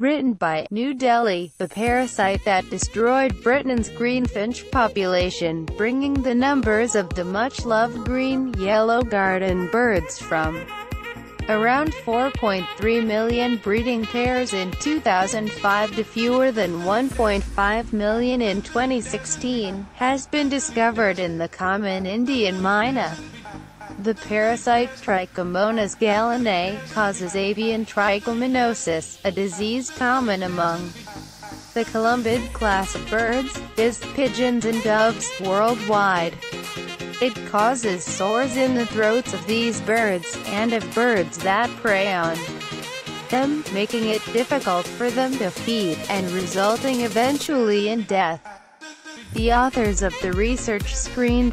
Written by New Delhi, the parasite that destroyed Britain's greenfinch population, bringing the numbers of the much-loved green-yellow garden birds from around 4.3 million breeding pairs in 2005 to fewer than 1.5 million in 2016, has been discovered in the common Indian myna. The parasite Trichomonas gallinae causes avian trichomoniasis, a disease common among the columbid class of birds, pigeons and doves, worldwide. It causes sores in the throats of these birds, and of birds that prey on them, making it difficult for them to feed, and resulting eventually in death. The authors of the research screened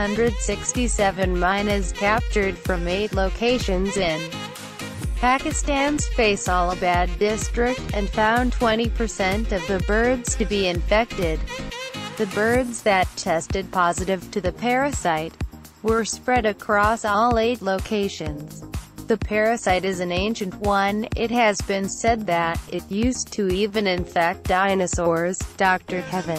167 mynas captured from 8 locations in Pakistan's Faisalabad district, and found 20% of the birds to be infected. The birds that tested positive to the parasite were spread across all 8 locations. The parasite is an ancient one. It has been said that it used to even infect dinosaurs. Dr. Kevin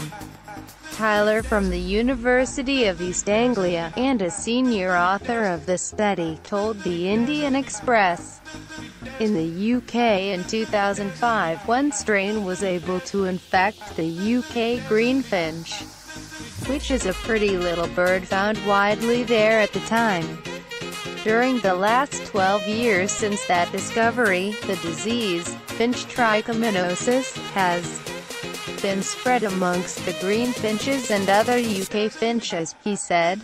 Tyler from the University of East Anglia, and a senior author of the study, told the Indian Express. In the UK in 2005, one strain was able to infect the UK greenfinch, which is a pretty little bird found widely there at the time. During the last 12 years since that discovery, the disease, finch trichomoniasis, has been spread amongst the greenfinches and other UK finches, he said.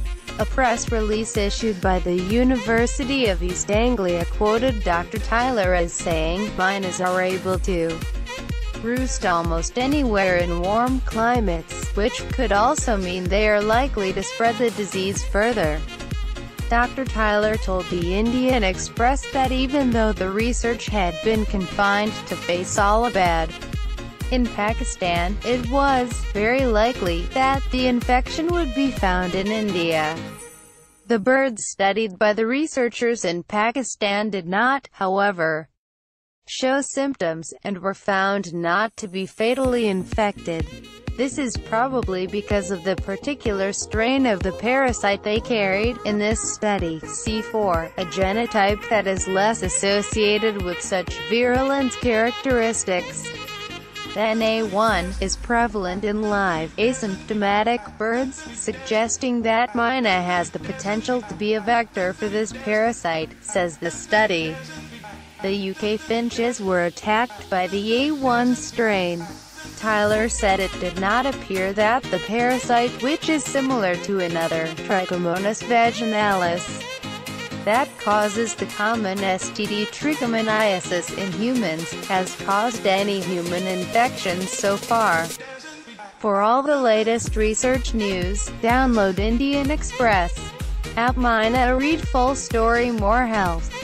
A press release issued by the University of East Anglia quoted Dr. Tyler as saying, "Mynas are able to roost almost anywhere in warm climates, which could also mean they are likely to spread the disease further." Dr. Tyler told the Indian Express that even though the research had been confined to Faisalabad in Pakistan, it was very likely that the infection would be found in India. The birds studied by the researchers in Pakistan did not, however, show symptoms, and were found not to be fatally infected. This is probably because of the particular strain of the parasite they carried. In this study, C4, a genotype that is less associated with such virulent characteristics than A1, is prevalent in live, asymptomatic birds, suggesting that myna has the potential to be a vector for this parasite, says the study. The UK finches were attacked by the A1 strain. Tyler said it did not appear that the parasite, which is similar to another, Trichomonas vaginalis, that causes the common STD trichomoniasis in humans, has caused any human infections so far. For all the latest research news, download Indian Express app. Myna, read full story, more health.